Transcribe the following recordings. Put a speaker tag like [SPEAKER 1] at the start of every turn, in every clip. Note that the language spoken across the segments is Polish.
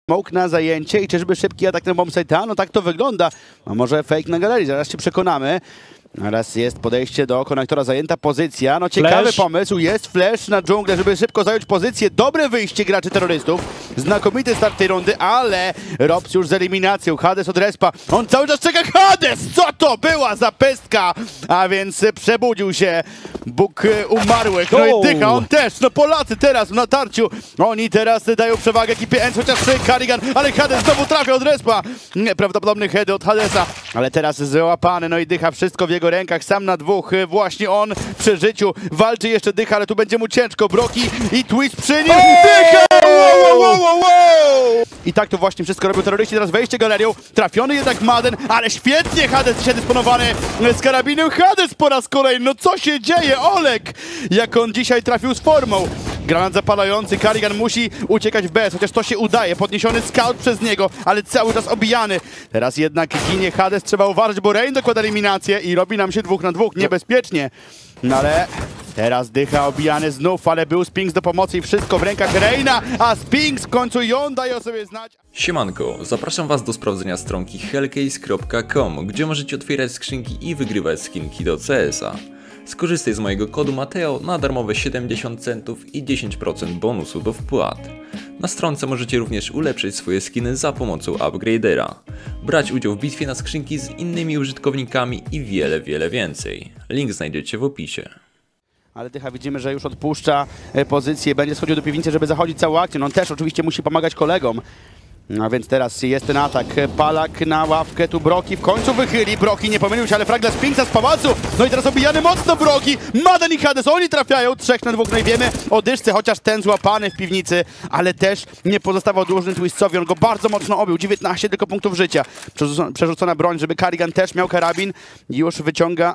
[SPEAKER 1] Smoke na zajęcie i czyżby szybki atak na bombsite? No tak to wygląda. A może fake na galerii, zaraz się przekonamy. Teraz jest podejście do konektora, zajęta pozycja. No ciekawy pomysł, jest flash na dżunglę, żeby szybko zająć pozycję. Dobre wyjście graczy terrorystów. Znakomity start tej rundy, ale Robs już z eliminacją. Hades od respa. On cały czas czeka. Hades! Co to była za pestka? A więc przebudził się Bóg umarłych. No i dycha, on też. No Polacy teraz w natarciu. Oni teraz dają przewagę ekipie Ents, chociaż Karrigan, ale Hades znowu trafia od respa. Nieprawdopodobny heady od Hadesa, ale teraz złapany. No i dycha, wszystko w jego rękach, sam na dwóch. Właśnie on przy życiu walczy jeszcze dycha, ale tu będzie mu ciężko. Broki i Twist przy nim. Dycha! I tak to właśnie wszystko robią terroryści. Teraz wejście galerią. Trafiony jednak Madden, ale świetnie Hades dzisiaj dysponowany z karabinem. Hades po raz kolejny. No co się dzieje? Olek! Jak on dzisiaj trafił z formą. Granat zapalający. Karrigan musi uciekać w BS, chociaż to się udaje. Podniesiony scout przez niego, ale cały czas obijany. Teraz jednak ginie Hades. Trzeba uważać, bo Rein dokłada eliminację i robi nam się 2 na 2. Niebezpiecznie. No ale teraz dycha obijany znów, ale był Spinks do pomocy i wszystko w rękach Reina, a Spinks w końcu ją daje o sobie znać.
[SPEAKER 2] Siemanko, zapraszam was do sprawdzenia stronki hellcase.com, gdzie możecie otwierać skrzynki i wygrywać skinki do CS-a. Skorzystaj z mojego kodu Mateo na darmowe 70 centów i 10% bonusu do wpłat. Na stronce możecie również ulepszyć swoje skiny za pomocą upgradera, brać udział w bitwie na skrzynki z innymi użytkownikami i wiele więcej. Link znajdziecie w opisie.
[SPEAKER 1] Ale dycha widzimy, że już odpuszcza pozycję, będzie schodził do piwnicy, żeby zachodzić całą akcję. No on też oczywiście musi pomagać kolegom. A więc teraz jest ten atak. Palak na ławkę, tu Broki w końcu wychyli. Broki nie pomylił się, ale frag dla Spinksa z pałacu. No i teraz obijany mocno Broki. Madden i Hades, oni trafiają 3 na 2. No i wiemy o dyszce, chociaż ten złapany w piwnicy, ale też nie pozostawał dłużny Twistcowi. On go bardzo mocno obił. 19 tylko punktów życia. Przerzucona broń, żeby Karrigan też miał karabin. Już wyciąga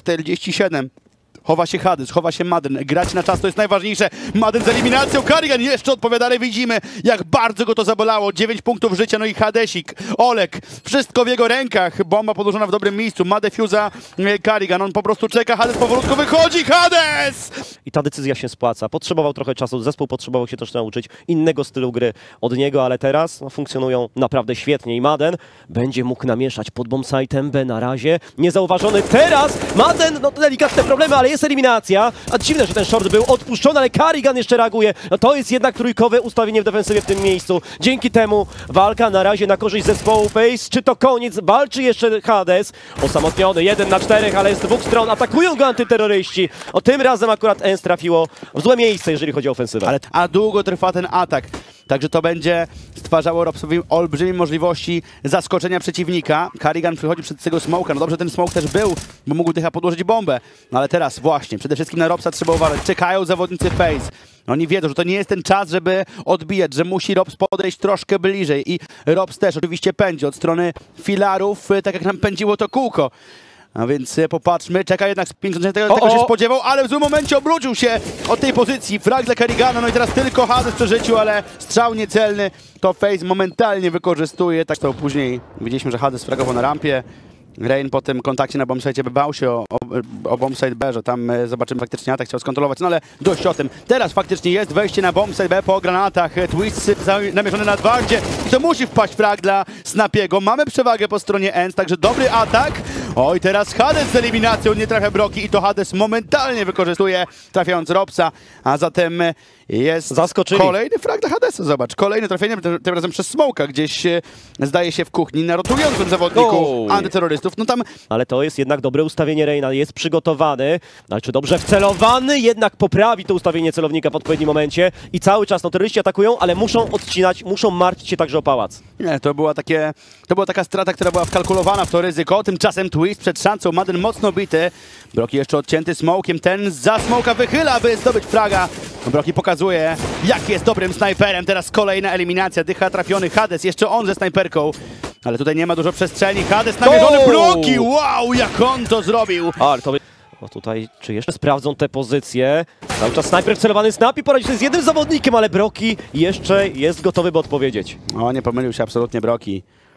[SPEAKER 1] AK-47. Chowa się Hades, chowa się Madden. Grać na czas to jest najważniejsze. Madden z eliminacją. Karrigan jeszcze odpowiada, ale widzimy, jak bardzo go to zabolało. 9 punktów życia, no i Hadesik. Olek, wszystko w jego rękach. Bomba podłożona w dobrym miejscu. Ma defuza Karrigan. On po prostu czeka. Hades powolutku wychodzi. Hades!
[SPEAKER 3] I ta decyzja się spłaca. Potrzebował trochę czasu. Zespół potrzebował się też nauczyć innego stylu gry od niego, ale teraz funkcjonują naprawdę świetnie. I Madden będzie mógł namieszać pod bombsite'em B na razie. Niezauważony teraz. Madden, no to delikatne problemy, ale jest eliminacja. A dziwne, że ten short był odpuszczony, ale Karrigan jeszcze reaguje. No to jest jednak trójkowe ustawienie w defensywie w tym miejscu. Dzięki temu walka na razie na korzyść zespołu FaZe. Czy to koniec? Walczy jeszcze Hades. Osamotniony, 1 na 4, ale z 2 stron atakują go antyterroryści. O tym razem akurat Ents trafiło w złe miejsce, jeżeli chodzi o ofensywę.
[SPEAKER 1] A długo trwa ten atak. Także to będzie stwarzało Robsowi olbrzymie możliwości zaskoczenia przeciwnika. Karrigan przychodzi przed tego smoka. No dobrze, ten smoke też był, bo mógł dycha podłożyć bombę. No ale teraz właśnie, przede wszystkim na Robsa trzeba uważać. Czekają zawodnicy FaZe. Oni wiedzą, że to nie jest ten czas, żeby odbijać, że musi Robs podejść troszkę bliżej. I Robs też oczywiście pędzi od strony filarów, tak jak nam pędziło to kółko. A więc popatrzmy, czeka jednak Spinks, tego się spodziewał, ale w złym momencie obrócił się od tej pozycji. Frag dla Karrigana, no i teraz tylko Hades w przeżyciu, ale strzał niecelny. To FaZe momentalnie wykorzystuje. Tak to później widzieliśmy, że Hades fragował na rampie. Rein po tym kontakcie na bombsite bał się o bombsite B, że tam zobaczymy faktycznie atak, chciał skontrolować, no ale dość o tym. Teraz faktycznie jest wejście na bombsite B po granatach. Twist namierzony na 2, gdzie to musi wpaść frag dla Snapiego. Mamy przewagę po stronie Ents, także dobry atak. Oj, teraz Hades z eliminacją, nie trafia Broki i to Hades momentalnie wykorzystuje, trafiając Robsa, a zatem jest kolejny frag dla Hadesa. Zobacz, kolejne trafienie, tym razem przez smoka, gdzieś zdaje się w kuchni, na rotującym zawodniku antyterrorystów. No tam...
[SPEAKER 3] Ale to jest jednak dobre ustawienie Reina, jest przygotowany, ale czy dobrze wcelowany, jednak poprawi to ustawienie celownika w odpowiednim momencie i cały czas terroryści atakują, ale muszą odcinać, muszą martwić się także o pałac.
[SPEAKER 1] Nie, to była taka strata, która była wkalkulowana w to ryzyko, tymczasem Twist przed szansą, Madden mocno bity, Broki jeszcze odcięty smokiem, ten za smoka wychyla, by zdobyć fraga. Broki pokazuje, jak jest dobrym snajperem. Teraz kolejna eliminacja. Dycha trafiony Hades, jeszcze on ze snajperką. Ale tutaj nie ma dużo przestrzeni. Hades namierzony, Broki! Wow, jak on to zrobił!
[SPEAKER 3] Ale to... No tutaj, czy jeszcze sprawdzą te pozycje? Cały czas snajper wcelowany Snapi, poradzi sobie z jednym zawodnikiem, ale Broki jeszcze jest gotowy, by odpowiedzieć.
[SPEAKER 1] O, nie pomylił się absolutnie Broki.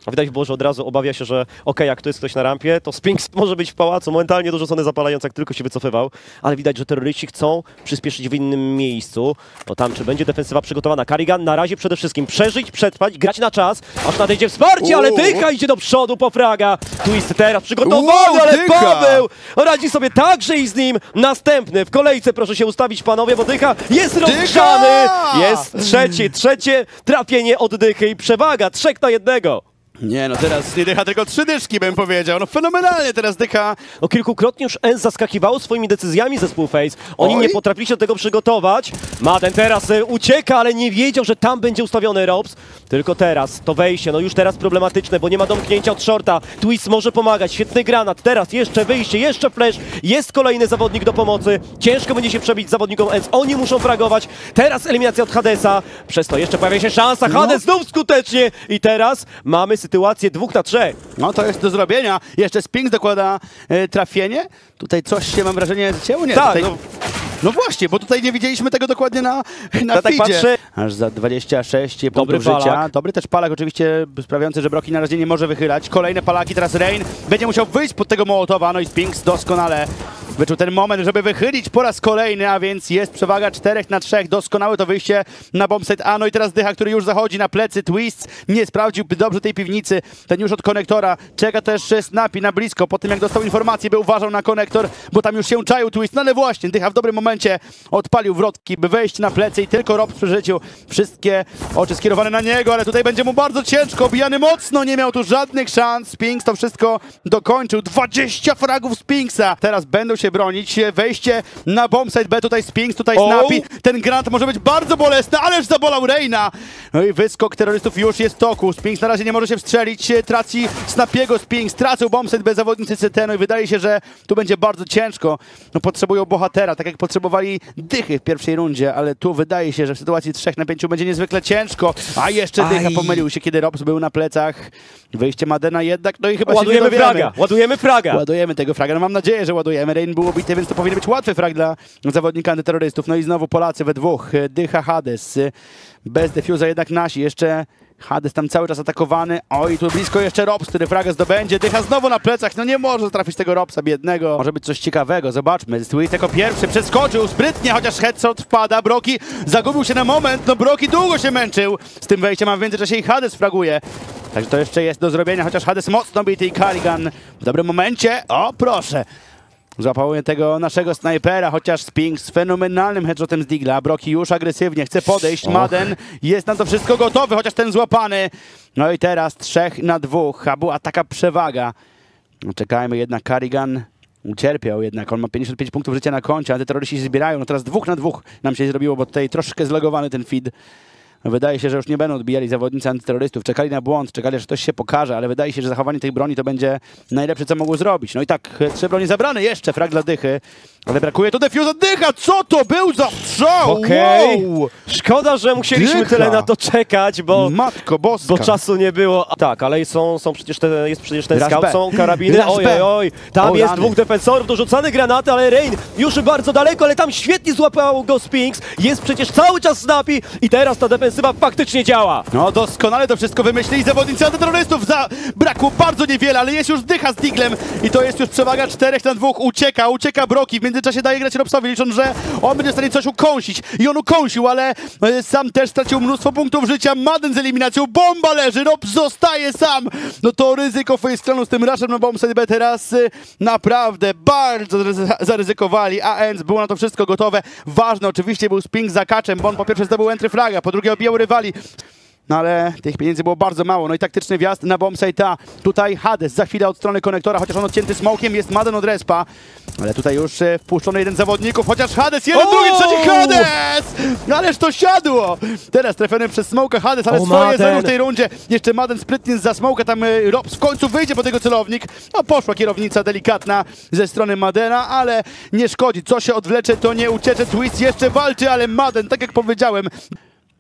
[SPEAKER 3] Widać było, że od razu obawia się, że okej, jak tu jest ktoś na rampie, to Spinks może być w pałacu, momentalnie dorzucony zapalając, jak tylko się wycofywał, ale widać, że terroryści chcą przyspieszyć w innym miejscu. No tam, czy będzie defensywa przygotowana? Karrigan na razie przede wszystkim przeżyć, przetrwać, grać na czas, aż nadejdzie wsparcie, ale Dycha idzie do przodu po fraga. Twist teraz przygotowany, ale
[SPEAKER 1] Dycha!
[SPEAKER 3] Paweł radzi sobie także i z nim następny. W kolejce proszę się ustawić, panowie, bo Dycha jest rozgrzany. Jest trzecie trafienie od Dychy i przewaga 3-1.
[SPEAKER 1] Nie no, teraz nie Dycha, tylko 3 dyszki bym powiedział. No fenomenalnie teraz Dycha.
[SPEAKER 3] No kilkukrotnie już ENCE zaskakiwało swoimi decyzjami zespół FaZe. Oni
[SPEAKER 1] Oj.
[SPEAKER 3] nie potrafili się do tego przygotować. Madden teraz ucieka, ale nie wiedział, że tam będzie ustawiony Robs. Tylko teraz to wejście, no już teraz problematyczne, bo nie ma domknięcia od shorta. Twist może pomagać, świetny granat. Teraz jeszcze wyjście, jeszcze flash. Jest kolejny zawodnik do pomocy. Ciężko będzie się przebić zawodnikom ENCE. Oni muszą fragować. Teraz eliminacja od Hadesa. Przez to jeszcze pojawia się szansa. Hades znów skutecznie. I teraz mamy sytuację 2 na 3.
[SPEAKER 1] No to jest do zrobienia. Jeszcze Spinks dokłada trafienie. Tutaj coś się, mam wrażenie, zacięło. Nie,
[SPEAKER 3] Tak,
[SPEAKER 1] tutaj... No właśnie, bo tutaj nie widzieliśmy tego dokładnie na
[SPEAKER 3] Ja tak
[SPEAKER 1] feedzie.
[SPEAKER 3] patrzę.
[SPEAKER 1] Aż za 26
[SPEAKER 3] Dobry
[SPEAKER 1] punktów życia.
[SPEAKER 3] palak.
[SPEAKER 1] Dobry też palak oczywiście sprawiający, że Broki na razie nie może wychylać. Kolejne palaki, teraz Rain będzie musiał wyjść pod tego Mołotowa. No i Spinks doskonale wyczuł ten moment, żeby wychylić po raz kolejny, a więc jest przewaga 4 na 3. Doskonałe to wyjście na bombsite A. No i teraz Dycha, który już zachodzi na plecy. Twist nie sprawdził dobrze tej piwnicy. Ten już od konektora. Czeka też Snappy na blisko. Po tym jak dostał informację, by uważał na konektor, bo tam już się czaił Twist. No ale właśnie, Dycha w dobrym momencie odpalił wrotki, by wejść na plecy i tylko Rob przy życiu. Wszystkie oczy skierowane na niego, ale tutaj będzie mu bardzo ciężko. Obijany mocno, nie miał tu żadnych szans. Spinks to wszystko dokończył. 20 fragów Spinksa. Teraz będą się bronić. Wejście na bombsite B. Tutaj Spinks, tutaj Snappy. Ten granat może być bardzo bolesny, ależ zabolał Reina. No i wyskok terrorystów już jest w toku. Spinks na razie nie może się wstrzelić. Traci Snappiego Spinks. Tracą bombsite B zawodnicy CT. No i wydaje się, że tu będzie bardzo ciężko. No potrzebują bohatera, tak jak potrzebowali Dychy w pierwszej rundzie, ale tu wydaje się, że w sytuacji 3 na 5 będzie niezwykle ciężko. A jeszcze Dycha pomylił się, kiedy Robs był na plecach. Wyjście Madena jednak, no i chyba
[SPEAKER 3] Ładujemy
[SPEAKER 1] się nie dowiemy.
[SPEAKER 3] fraga, ładujemy fraga.
[SPEAKER 1] Ładujemy tego fraga, no mam nadzieję, że ładujemy. Rain był obity, więc to powinien być łatwy frag dla zawodnika antyterrorystów. No i znowu Polacy we dwóch. Dycha, Hades. Bez defuza jednak nasi. Jeszcze Hades tam cały czas atakowany. Oj, tu blisko jeszcze Robs, który fraga zdobędzie. Dycha znowu na plecach. No nie może trafić tego Robsa biednego. Może być coś ciekawego. Zobaczmy. Twist jako pierwszy przeskoczył sprytnie, chociaż headshot wpada. Broki zagubił się na moment. No Broki długo się męczył z tym wejściem, a w międzyczasie i Hades fraguje. Także to jeszcze jest do zrobienia, chociaż Hades mocno bity i Karrigan w dobrym momencie. O, proszę. Złapał tego naszego snajpera, chociaż Spinks z fenomenalnym headshotem z Digla. Broki już agresywnie, chce podejść. Madden jest na to wszystko gotowy, chociaż ten złapany. No i teraz 3 na 2, a była taka przewaga. No, czekajmy, jednak Karrigan ucierpiał jednak. On ma 55 punktów życia na koncie, a te terroryści się zbierają. No teraz 2 na 2 nam się zrobiło, bo tutaj troszkę zlogowany ten feed. Wydaje się, że już nie będą odbijali zawodnicy antyterrorystów. Czekali na błąd, czekali, że ktoś się pokaże, ale wydaje się, że zachowanie tej broni to będzie najlepsze, co mogło zrobić. No i tak, 3 broni zabrane, jeszcze frag dla Dychy. Ale brakuje to defuse od Dycha! Co to był za strzał?
[SPEAKER 3] Okej.
[SPEAKER 1] Wow!
[SPEAKER 3] Szkoda, że musieliśmy
[SPEAKER 1] Dycha.
[SPEAKER 3] tyle na to czekać, bo
[SPEAKER 1] Matko boska!
[SPEAKER 3] bo czasu nie było. Tak, ale są przecież jest przecież ten
[SPEAKER 1] Rush
[SPEAKER 3] scout,
[SPEAKER 1] B.
[SPEAKER 3] są karabiny.
[SPEAKER 1] Rush
[SPEAKER 3] Oj,
[SPEAKER 1] B.
[SPEAKER 3] oj, oj. Tam
[SPEAKER 1] O,
[SPEAKER 3] jest
[SPEAKER 1] rany.
[SPEAKER 3] 2 defensorów, dorzucane granaty, ale Rain już bardzo daleko, ale tam świetnie złapał go Spinks. Jest przecież cały czas Snappy i teraz ta defensywa faktycznie działa.
[SPEAKER 1] No doskonale to wszystko wymyślili zawodnicy antyterrorystów. Brakło bardzo niewiele, ale jest już Dycha z Diglem i to jest już przewaga 4 na 2. Ucieka Broki. W międzyczasie daje grać Robsowi, licząc, że on będzie w stanie coś ukąsić. I on ukąsił, ale sam też stracił mnóstwo punktów życia. Madden z eliminacją. Bomba leży. Rob zostaje sam. No to ryzyko FaZe z tym rushem na bombsite B teraz naprawdę bardzo zaryzykowali. A ENCE było na to wszystko gotowe. Ważne oczywiście był Spinks za kaczem, bo on po pierwsze zdobył entry flaga, po drugie obijał rywali. No ale tych pieniędzy było bardzo mało. No i taktyczny wjazd na bombsite A. Tutaj Hades za chwilę od strony konektora, chociaż on odcięty smokiem, jest Madden od respa. Ale tutaj już wpuszczony jeden z zawodników, chociaż Hades, jeden, drugi, trzeci Hades! No ależ to siadło! Teraz trafiony przez smoka Hades, ale swoje
[SPEAKER 3] Madden.
[SPEAKER 1] zero w tej rundzie. Jeszcze Madden sprytnie za smoka, tam Robs w końcu wyjdzie po tego celownik. No poszła kierownica delikatna ze strony Maddena, ale nie szkodzi. Co się odwlecze, to nie uciecze. Twist jeszcze walczy, ale Madden, tak jak powiedziałem,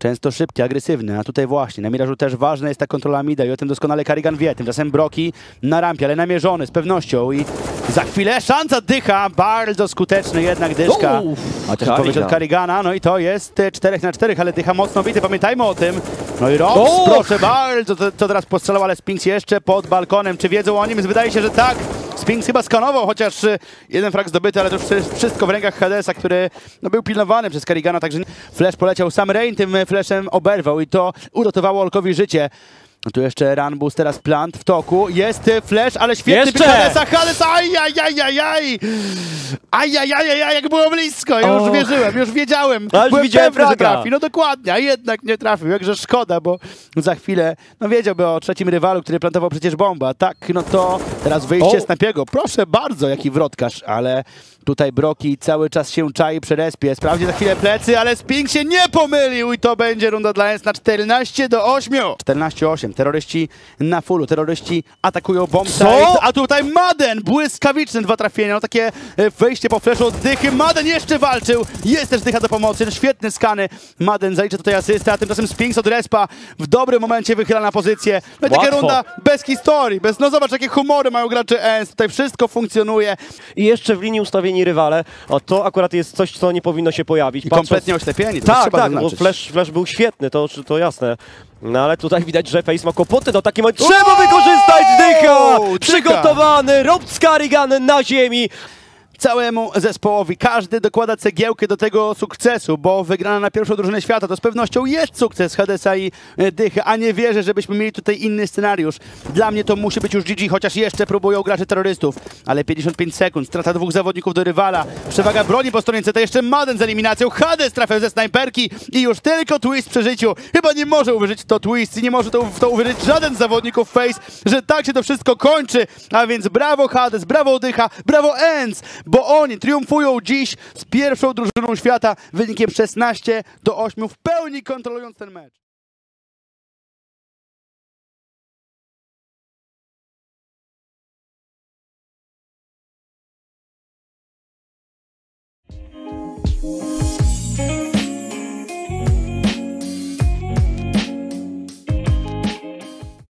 [SPEAKER 1] często szybki, agresywny, a tutaj właśnie na Mirażu też ważna jest ta kontrola mida i o tym doskonale Karrigan wie. Tymczasem Broki na rampie, ale namierzony z pewnością i za chwilę szansa dycha, bardzo skuteczny jednak dyszka. Chociaż odpowiedź od Karrigana, no i to jest 4 na 4, ale dycha mocno bity, pamiętajmy o tym. No i Rox, proszę bardzo, to teraz postrzelał, ale Spinks jeszcze pod balkonem. Czy wiedzą o nim? Wydaje się, że tak. Spinks chyba skanował, chociaż jeden frag zdobyty, ale to już wszystko w rękach Hadesa, który no, był pilnowany przez Karrigana, także flash poleciał. Sam Rain tym flashem oberwał i to uratowało Olkowi życie. No tu jeszcze Runboost, teraz plant w toku. Jest flash, ale świetny pik Hadesa. Hades, ajajajaj, jak było blisko. Już wierzyłem, już wiedziałem. Byłem pewny, że trafi. No dokładnie, a jednak nie trafił. Jakże szkoda, bo za chwilę, no wiedziałby o trzecim rywalu, który plantował przecież bomba. Tak, no to teraz wyjście Snapiego. Proszę bardzo, jaki wrotkarz, ale tutaj Broki cały czas się czai przy respie. Sprawdzi za chwilę plecy, ale Spinks się nie pomylił i to będzie runda dla Ens na 14-8. 14-8. Terroryści na fullu. Terroryści atakują bombsite, a tutaj Madden! Błyskawiczne 2 trafienia. No takie wejście po flashu od dychy. Madden jeszcze walczył. Jest też dycha do pomocy. Świetne skany. Madden zalicza tutaj asystę, a tymczasem Spinks od respa w dobrym momencie wychyla na pozycję. No i taka runda bez historii. No zobacz, jakie humory mają gracze Ens. Tutaj wszystko funkcjonuje.
[SPEAKER 3] I jeszcze w linii ustawieni rywale. O, to akurat jest coś, co nie powinno się pojawić.
[SPEAKER 1] I kompletnie oślepieni. To
[SPEAKER 3] tak, bo flash był świetny, to jasne. No ale tutaj widać, że Face ma kłopoty, no taki moment trzeba wykorzystać dycha! Przygotowany, Rob Karrigan na ziemi.
[SPEAKER 1] Całemu zespołowi. Każdy dokłada cegiełkę do tego sukcesu, bo wygrana na pierwszą drużynę świata to z pewnością jest sukces Hadesa i dychy, a nie wierzę, żebyśmy mieli tutaj inny scenariusz. Dla mnie to musi być już GG, chociaż jeszcze próbują gracze terrorystów. Ale 55 sekund, strata 2 zawodników do rywala, przewaga broni po stronie CT, jeszcze Madden z eliminacją, Hades trafiał ze snajperki i już tylko Twist przy życiu. Chyba nie może uwierzyć w to Twist i nie może w to uwierzyć żaden z zawodników Face, że tak się to wszystko kończy. A więc brawo Hades, brawo dycha, brawo Ens, bo oni triumfują dziś z pierwszą drużyną świata wynikiem 16-8, w pełni kontrolując ten mecz.